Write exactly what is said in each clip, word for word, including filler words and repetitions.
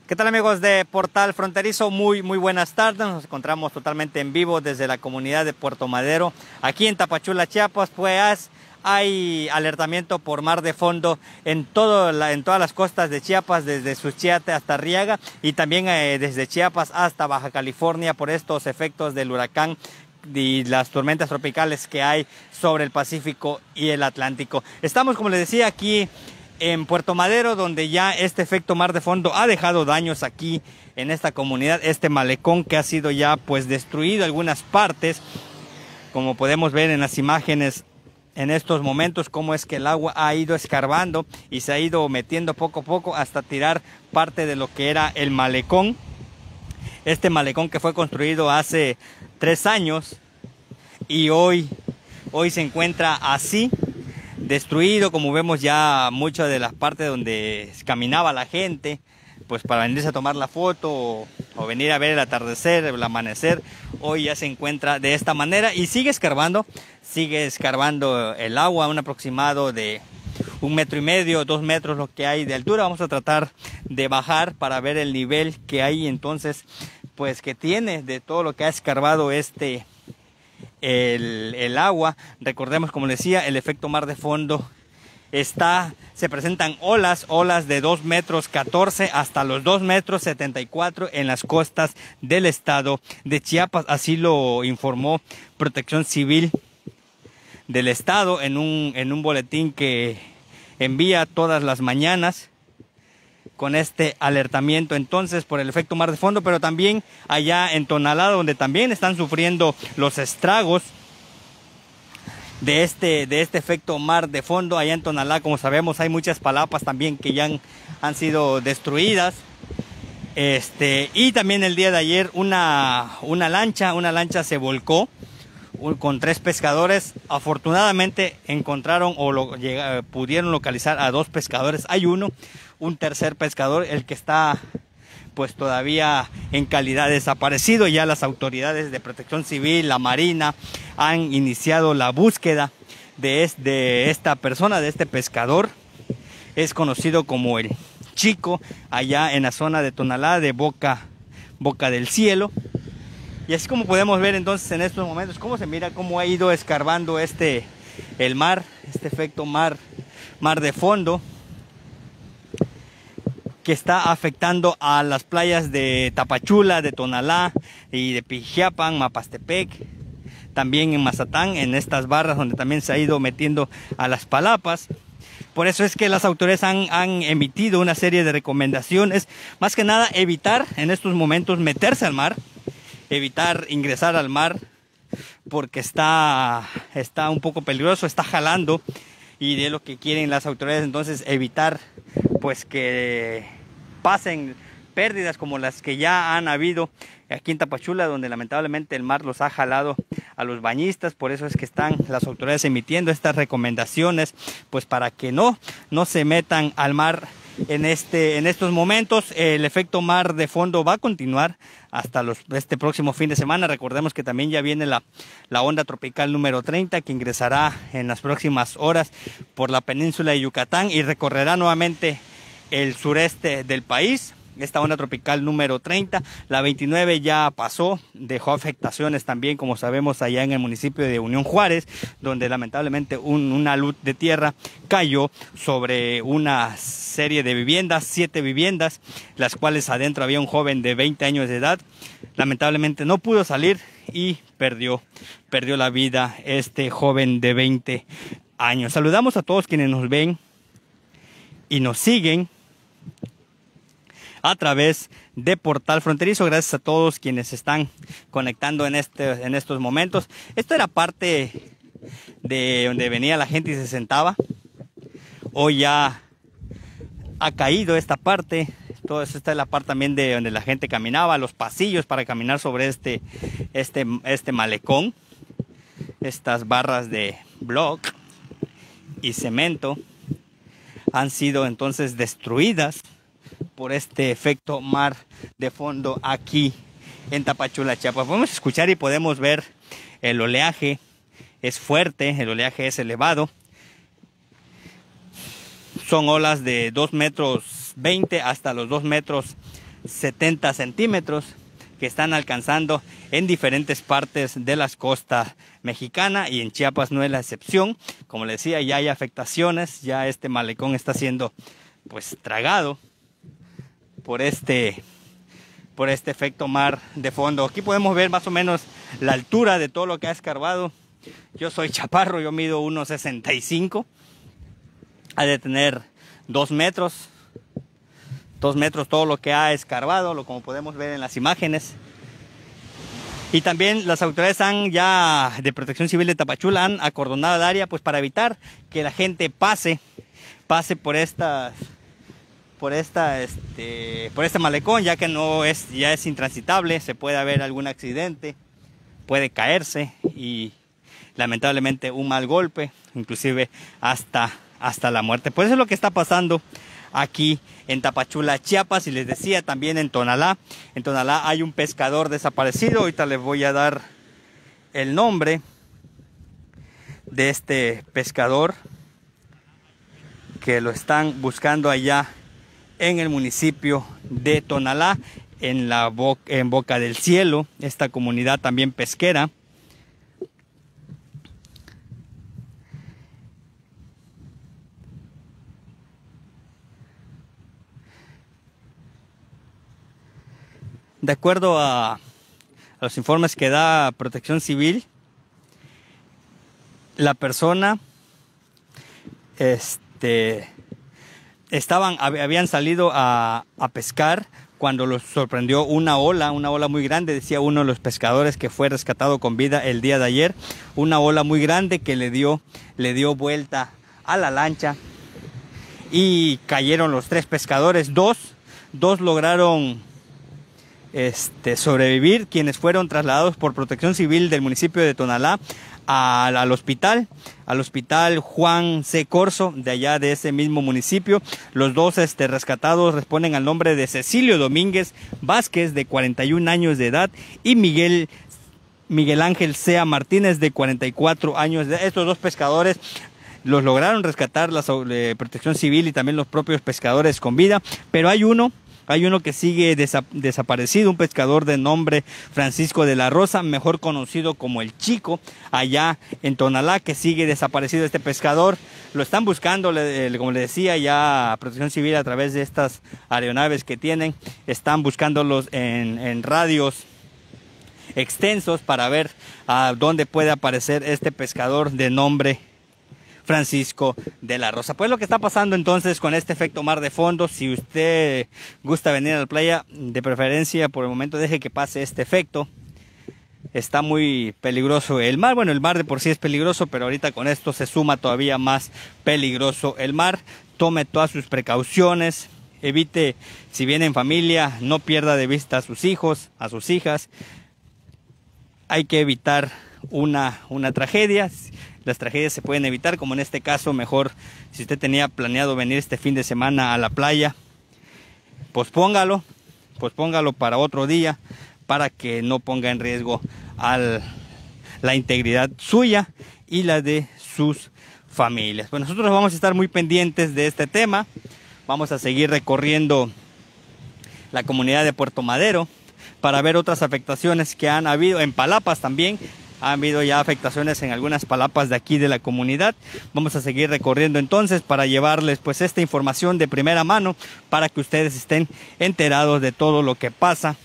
¿Qué tal, amigos de Portal Fronterizo? Muy, muy buenas tardes. Nos encontramos totalmente en vivo desde la comunidad de Puerto Madero, aquí en Tapachula, Chiapas. Pues hay alertamiento por mar de fondo en, todo la, en todas las costas de Chiapas, desde Suchiate hasta Arriaga, y también eh, desde Chiapas hasta Baja California, por estos efectos del huracán y las tormentas tropicales que hay sobre el Pacífico y el Atlántico. Estamos, como les decía, aquí en Puerto Madero, donde ya este efecto mar de fondo ha dejado daños aquí en esta comunidad, este malecón que ha sido ya pues destruido algunas partes, como podemos ver en las imágenes en estos momentos, cómo es que el agua ha ido escarbando y se ha ido metiendo poco a poco hasta tirar parte de lo que era el malecón. Este malecón que fue construido hace tres años y hoy, hoy se encuentra así, destruido, como vemos ya muchas de las partes donde caminaba la gente, pues para venirse a tomar la foto o, o venir a ver el atardecer, el amanecer. Hoy ya se encuentra de esta manera y sigue escarbando, sigue escarbando el agua, un aproximado de un metro y medio, dos metros lo que hay de altura. Vamos a tratar de bajar para ver el nivel que hay entonces, pues que tiene de todo lo que ha escarbado este El, el agua. Recordemos, como decía, el efecto mar de fondo está, se presentan olas, olas de dos metros catorce hasta los dos metros setenta y cuatro en las costas del estado de Chiapas. Así lo informó Protección Civil del estado en un, en un boletín que envía todas las mañanas con este alertamiento entonces por el efecto mar de fondo, pero también allá en Tonalá, donde también están sufriendo los estragos de este, de este efecto mar de fondo. Allá en Tonalá, como sabemos, hay muchas palapas también que ya han, han sido destruidas. Este, y también el día de ayer una, una lancha, una lancha se volcó con tres pescadores. Afortunadamente encontraron o lo, llega, pudieron localizar a dos pescadores. Hay uno, un tercer pescador, el que está pues todavía en calidad desaparecido. Ya las autoridades de Protección Civil, la Marina, han iniciado la búsqueda de, es, de esta persona, de este pescador. Es conocido como el Chico, allá en la zona de Tonalá, de Boca, Boca del Cielo. Y así como podemos ver entonces en estos momentos, cómo se mira, cómo ha ido escarbando este, el mar, este efecto mar, mar de fondo, que está afectando a las playas de Tapachula, de Tonalá y de Pijiapan, Mapastepec, también en Mazatán, en estas barras donde también se ha ido metiendo a las palapas. Por eso es que las autoridades han, han emitido una serie de recomendaciones, más que nada evitar en estos momentos meterse al mar, evitar ingresar al mar, porque está, está un poco peligroso, está jalando, y de lo que quieren las autoridades entonces evitar pues que pasen pérdidas como las que ya han habido aquí en Tapachula, donde lamentablemente el mar los ha jalado a los bañistas. Por eso es que están las autoridades emitiendo estas recomendaciones, pues para que no, no se metan al mar en, este, en estos momentos. El efecto mar de fondo va a continuar hasta los, este próximo fin de semana. Recordemos que también ya viene la, la onda tropical número treinta, que ingresará en las próximas horas por la península de Yucatán y recorrerá nuevamente el sureste del país. Esta onda tropical número treinta, la veintinueve ya pasó, dejó afectaciones también, como sabemos, allá en el municipio de Unión Juárez, donde lamentablemente un, una luz de tierra cayó sobre una serie de viviendas, siete viviendas, las cuales adentro había un joven de veinte años de edad. Lamentablemente no pudo salir y perdió, perdió la vida este joven de veinte años. Saludamos a todos quienes nos ven y nos siguen a través de Portal Fronterizo. Gracias a todos quienes se están conectando en, este, en estos momentos. Esto era parte de donde venía la gente y se sentaba. Hoy ya ha caído esta parte. Todo esto, esta es la parte también de donde la gente caminaba, los pasillos para caminar sobre este, este, este malecón. Estas barras de block y cemento han sido entonces destruidas por este efecto mar de fondo aquí en Tapachula, Chiapas. Podemos escuchar y podemos ver el oleaje. Es fuerte, el oleaje es elevado. Son olas de dos metros veinte hasta los dos metros setenta centímetros que están alcanzando en diferentes partes de las costas mexicanas, y en Chiapas no es la excepción. Como les decía, ya hay afectaciones, ya este malecón está siendo pues tragado por este por este efecto mar de fondo. Aquí podemos ver más o menos la altura de todo lo que ha escarbado. Yo soy chaparro, yo mido uno sesenta y cinco, ha de tener dos metros. Dos metros todo lo que ha escarbado, lo como podemos ver en las imágenes. Y también las autoridades han ya de Protección Civil de Tapachula han acordonado el área pues para evitar que la gente pase pase por estas por esta este por este malecón, ya que no es ya es intransitable, se puede haber algún accidente, puede caerse y lamentablemente un mal golpe, inclusive hasta hasta la muerte. Pues eso es lo que está pasando aquí en Tapachula, Chiapas. Y les decía también en Tonalá. En Tonalá hay un pescador desaparecido. Ahorita les voy a dar el nombre de este pescador, que lo están buscando allá en el municipio de Tonalá, en la Bo- en Boca del Cielo, esta comunidad también pesquera. De acuerdo a, a los informes que da Protección Civil, la persona este, estaban, habían salido a, a pescar cuando los sorprendió una ola, una ola muy grande, decía uno de los pescadores que fue rescatado con vida el día de ayer, una ola muy grande que le dio, le dio vuelta a la lancha y cayeron los tres pescadores, dos, dos lograron Este, sobrevivir, quienes fueron trasladados por Protección Civil del municipio de Tonalá al, al hospital, al hospital Juan C. Corzo, de allá de ese mismo municipio. Los dos este, rescatados responden al nombre de Cecilio Domínguez Vázquez, de cuarenta y un años de edad, y Miguel, Miguel Ángel Sea Martínez, de cuarenta y cuatro años de edad. Estos dos pescadores los lograron rescatar la eh, Protección Civil y también los propios pescadores con vida, pero hay uno Hay uno que sigue desa desaparecido, un pescador de nombre Francisco de la Rosa, mejor conocido como el Chico, allá en Tonalá, que sigue desaparecido este pescador. Lo están buscando, le, como le decía, ya Protección Civil a través de estas aeronaves que tienen, están buscándolos en, en radios extensos para ver a dónde puede aparecer este pescador de nombre Francisco de la Rosa. Pues lo que está pasando entonces con este efecto mar de fondo. Si usted gusta venir a la playa, de preferencia por el momento deje que pase este efecto. Está muy peligroso el mar. Bueno, el mar de por sí es peligroso, pero ahorita con esto se suma todavía más peligroso el mar. Tome todas sus precauciones. Evite, si viene en familia, no pierda de vista a sus hijos, a sus hijas. Hay que evitar una, una tragedia. Las tragedias se pueden evitar, como en este caso. Mejor, si usted tenía planeado venir este fin de semana a la playa, pospóngalo, pospóngalo para otro día, para que no ponga en riesgo al, la integridad suya y la de sus familias. Pues nosotros vamos a estar muy pendientes de este tema. Vamos a seguir recorriendo la comunidad de Puerto Madero para ver otras afectaciones que han habido en Palapas también. Ha habido ya afectaciones en algunas palapas de aquí de la comunidad. Vamos a seguir recorriendo entonces para llevarles pues esta información de primera mano, para que ustedes estén enterados de todo lo que pasa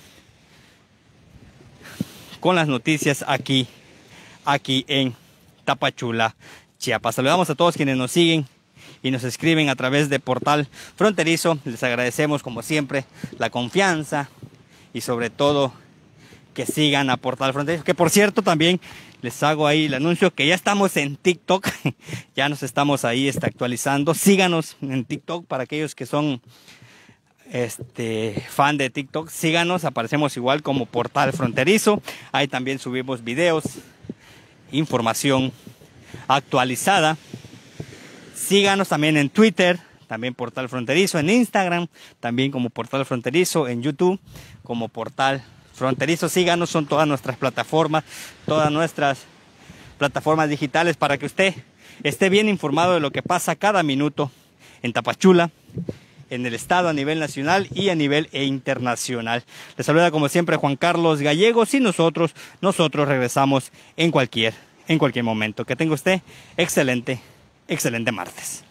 con las noticias aquí, aquí en Tapachula, Chiapas. Saludamos a todos quienes nos siguen y nos escriben a través de Portal Fronterizo. Les agradecemos como siempre la confianza y sobre todo que sigan a Portal Fronterizo, que por cierto también les hago ahí el anuncio que ya estamos en TikTok, ya nos estamos ahí está, actualizando. Síganos en TikTok para aquellos que son este fan de TikTok, síganos, aparecemos igual como Portal Fronterizo. Ahí también subimos videos, información actualizada. Síganos también en Twitter, también Portal Fronterizo, en Instagram también como Portal Fronterizo, en YouTube como Portal Fronterizo. Síganos, son todas nuestras plataformas, todas nuestras plataformas digitales, para que usted esté bien informado de lo que pasa cada minuto en Tapachula en el estado, a nivel nacional y a nivel internacional. Les saluda como siempre Juan Carlos Gallegos y nosotros, nosotros regresamos en cualquier, en cualquier momento. Que tenga usted excelente, excelente martes.